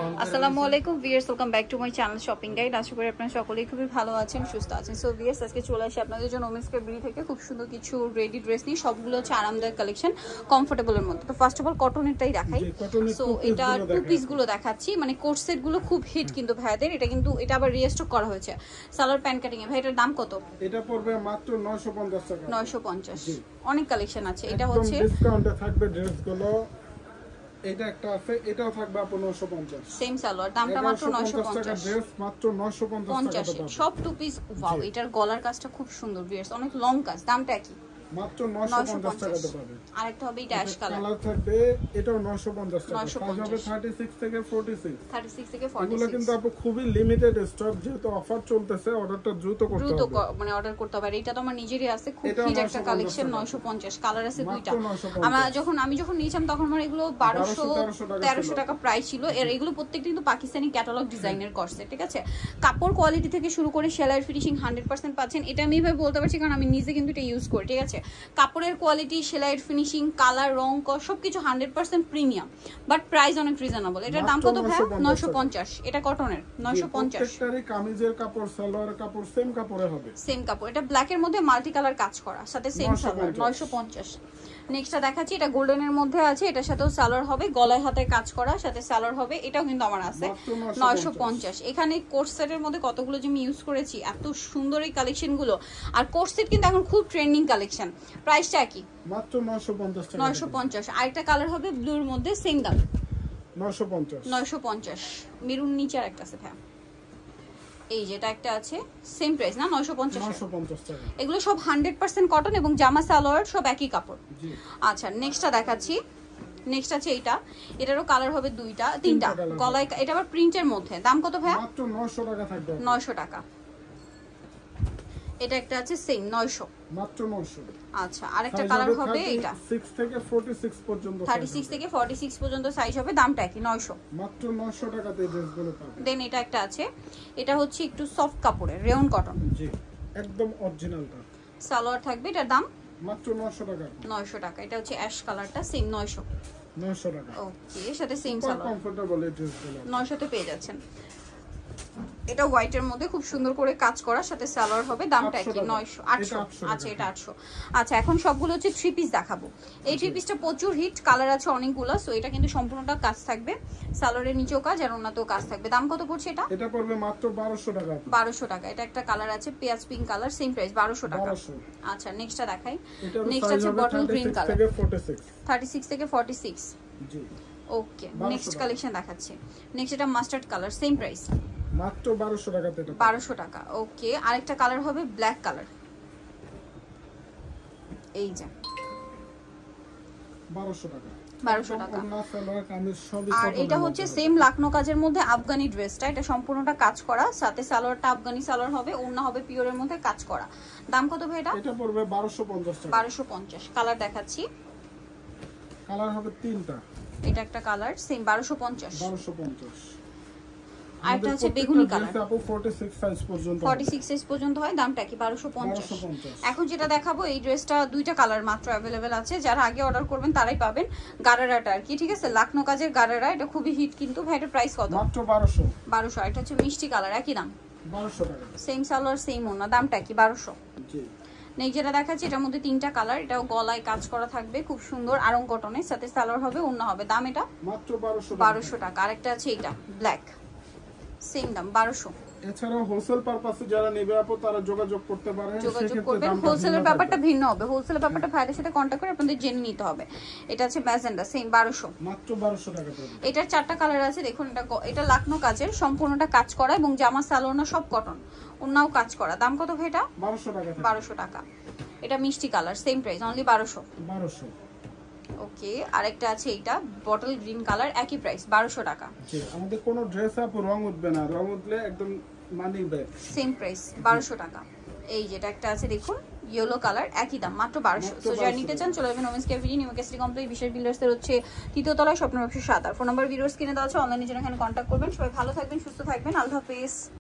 আসসালামু আলাইকুম viewers, welcome back to my channel shopping guide. আশা করি আপনারা সকলেই খুবই ভালো আছেন, সুস্থ আছেন। সো ভিউয়ার্স, আজকে চলে আসি আপনাদের জন্য ওমেন্স ফেব্রিক থেকে খুব সুন্দর কিছু রেডি ড্রেস নিয়ে। সবগুলো হচ্ছে আরামদায়ক কালেকশন, কমফোর্টেবলের মধ্যে। তো ফার্স্ট অফ অল কটনেরটাই দেখাই। সো এটা টু পিসগুলো দেখাচ্ছি, মানে কোট সেটগুলো খুব হিট কিন্তু ভাইয়াদের। এটা আবার রিস্টক করা হয়েছে সালোয়ার প্যান্ট কাটিং এ। ভাই এটার দাম কত? এটা পড়বে মাত্র 950 টাকা। 950। অনেক কালেকশন আছে। এটা হচ্ছে ডিসকাউন্টে থাকবে ড্রেসগুলো। এটা একটা আছে, এটাও থাকবে আপু 950। সেম সালোয়ার, দামটা মাত্র 950 টাকা। ড্রেস মাত্র 950 টাকা। সব টু পিস। ওয়াও, এটার গলার কাজটা খুব সুন্দর ভিউয়ার্স, অনেক লং কাজ। দামটা কি? মাত্র 950 টাকাতে পাবেন। আরেকটা হবে এটা অ্যাশ কালার থাকবে, এটাও 950 টাকা। সাইজ হবে 36 থেকে 46। 36 থেকে 46। এগুলো কিন্তু আপু খুবই লিমিটেড স্টক, যেহেতু অফার চলতেছে অর্ডারটা দ্রুত করতে হবে। মানে অর্ডার করতে হবে। এটা তো আমার নিজেরই আছে, খুব হিট একটা কালেকশন। 950 কালার আছে দুইটা। আমি যখন নিয়েছিলাম তখন আমার এগুলো 1200-1300 টাকা প্রাইস ছিল। এগুলো প্রত্যেকটা কিন্তু পাকিস্তানি ক্যাটালগ ডিজাইনের করছে, ঠিক আছে। কাপড় কোয়ালিটি থেকে শুরু করে সেলাইয়ের ফিনিশিং 100% পাচ্ছেন। এটা আমি এভাবে বলতে পারছি কারণ আমি নিজে কিন্তু এটা ইউজ করি, ঠিক আছে। কাপড়ের কোয়ালিটি, সেলাইয়ের ফিনিশিং, কালার, রং, সবকিছু 100% প্রিমিয়াম, বাট প্রাইস অনেক রিজনেবল। এটার দাম কত ভাই? 950। এটা কটনের 950। প্রত্যেকটারই কামিজের কাপড়, সালোয়ারের কাপড় সেম কাপড়ে হবে, সেম কাপড়। এটা ব্ল্যাক এর মধ্যে মাল্টি কালার কাজ করা, সাথে সেম সালোয়ার। 950। নেক্সটটা দেখাচ্ছি, এটা গোল্ডেনের মধ্যে আছে। এটার সাথেও সালোয়ার হবে, গলায় হাতে কাজ করা, সাথে সালোয়ার হবে। এটাও কিন্তু আমার আছে 950। এখানে কোট সেটের মধ্যে কতগুলো যে আমি ইউজ করেছি, এত সুন্দর এই কালেকশন গুলো। আর কোট সেট কিন্তু এখন খুব ট্রেন্ডিং কালেকশন। প্রাইসটা কি? মাত্র 950 টাকা। 950। আরেকটা কালার হবে ব্লুর মধ্যে, সেম দাম 950। 950। মেরুন নিচে আরেকটা আছে ভাই, এই যেটা একটা আছে, সেম প্রাইস না? 950 টাকা। এগুলো সব 100% কটন এবং জামা সালোয়ার সব একই কাপড়। আচ্ছা, নেক্সটটা দেখাচ্ছি। নেক্সট আছে এটারও কালার হবে তিনটা গলায়। এটা আবার প্রিন্টের মধ্যে। দাম কত ভাইয়া? মাত্র 900 টাকা থাকবে। 900 টাকা। এটা একটা আছে সেম 900, মাত্র 900। আচ্ছা, আরেকটা কালার হবে এটা 6 থেকে 46 পর্যন্ত। 36 থেকে 46 পর্যন্ত সাইজ হবে। দামটা কি? 900। মাত্র 900 টাকাতে ড্রেসগুলো পাবেন। দেন এটা একটা আছে, এটা হচ্ছে একটু সফট কাপড়ের, রেয়ন কটন। জি, একদম অরিজিনালটা। সালোয়ার থাকবে। এটার দাম মাত্র 900 টাকা। 900 টাকা। এটা হচ্ছে অ্যাশ কালারটা, সেম 900 টাকা। ওকে, সাথে সেম সালোয়ার। কমফোর্টেবল এই ড্রেসগুলো 900 তে পেয়ে যাচ্ছেন। এটা হোয়াইটের মধ্যে খুব সুন্দর করে কাজ করা, সাথে সালোয়ার হবে। দামটা কি? 900। 800। আচ্ছা, এটা 800। আচ্ছা, এখন সবগুলো হচ্ছে থ্রি পিস দেখাবো। এই থ্রি পিসটা প্রচুর হিট, কালার আছে অনেকগুলো। সো এটা কিন্তু সম্পূর্ণটা কাজ থাকবে, সালোয়ারের নিচেও কাজ আর ওনাতেও কাজ থাকবে। দাম কত পড়ছে এটা? এটা পড়বে মাত্র 1200 টাকা। 1200 টাকা। এটা একটা কালার আছে পেঁয়াজ পিঙ্ক কালার, সেম প্রাইস 1200 টাকা। আচ্ছা, নেক্সটটা দেখাই। নেক্সট আছে বটল গ্রিন কালার, 36 থেকে 46। জি, ওকে। নেক্সট কালেকশন দেখাচ্ছি। নেক্সট এটা মাস্টার্ড কালার, সেম প্রাইস মাত্র 1200 টাকাতে। 1200 টাকা। ওকে, আরেকটা কালার হবে ব্ল্যাক কালার, এই যে 1200 টাকা। 1200 টাকা। আর আর এটা হচ্ছে সেম লাকনো কাজের মধ্যে আফগানি ড্রেসটা। এটা সম্পূর্ণটা কাজ করা, সাথে সালোয়ারটা আফগানি সালোয়ার হবে, ওড়না হবে পিওরের মধ্যে কাজ করা। দাম কত ভাই এটা? এটা পড়বে 1250 টাকা। 1250। কালার দেখাচ্ছি, কালার হবে তিনটা। এটা একটা কালার, সেম 1250। 1250। আরেকটা হচ্ছে বেগুনি কালার, 46 সাইজ পর্যন্ত। 46 সাইজ পর্যন্ত হয়। দামটা কি? 1250। এখন যেটা দেখাবো, এই ড্রেসটা দুইটা কালার মাত্র अवेलेबल আছে। যারা আগে অর্ডার করবেন তারাই পাবেন। গারারাটা আর কি, ঠিক আছে, লাকনো কাজের গারারা। এটা খুবই হিট কিন্তু ভাই। এটা প্রাইস কত? মাত্র 1200। 1200। এটা হচ্ছে মিষ্টি কালার, একই দাম 1200 টাকা। সেম সালোয়ার সেম ওড়না। দামটা কি? 1200। জি। নেক্সট যেটা দেখাচ্ছি, এটার মধ্যে তিনটা কালার। এটাও গলায় কাজ করা থাকবে, খুব সুন্দর আরং কটনের, সাথে সালোয়ার হবে, ওড়না হবে। দাম এটা মাত্র 1200। 1200 টাকা। আরেকটা আছে এটা ব্ল্যাক, সেম দাম 1200। এছাড়াও হোলসেল পারপাসে যারা নেবে আপু তারা যোগাযোগ করতে পারেন। যোগাযোগ করবেন। হোলসেলের ব্যাপারটা ভিন্ন হবে। হোলসেলের ব্যাপারটা ভাইদের সাথে কন্টাক্ট করে আপনাদের জেনে নিতে হবে। এটা আছে ম্যাজেন্ডা, সেম 1200। মাত্র 1200 টাকা পাবেন। এটার চারটা কালার আছে, দেখুন। এটা লাকনো কাজের, সম্পূর্ণটা কাজ করা এবং জামা সালোয়ার সব কটন, ওনাও কাজ করা। দাম কত ভাই এটা? 1200 টাকা। 1200 টাকা। এটা মিষ্টি colour, same price, only 1200। 1200। Okay, আরেকটা আছে এইটা বটল গ্রিন কালার, একই প্রাইস 1200 টাকা। জি, আমাদের কোনো ড্রেস আপু রং উঠবে না, রং উঠলে একদম মানি ব্যাক। সেম প্রাইস 1200 টাকা। এই যেটা একটা আছে দেখুন, ইয়েলো কালার, একই দাম মাত্র 1200। সো যারা নিতে চান চলে যাবেন women's care new Kesari complex বিশেষ বিল্ডার্সের হচ্ছে তৃতীয় তলায়, স্বপ্ন ব্যবসা 7। আর ফোন নাম্বার ভিডিওস কিনে দেওয়া আছে, অনলাইনে জন্য এখানে কন্ট্যাক্ট করবেন। সবাই ভালো থাকবেন, সুস্থ থাকবেন, আল্লাহ হাফেজ।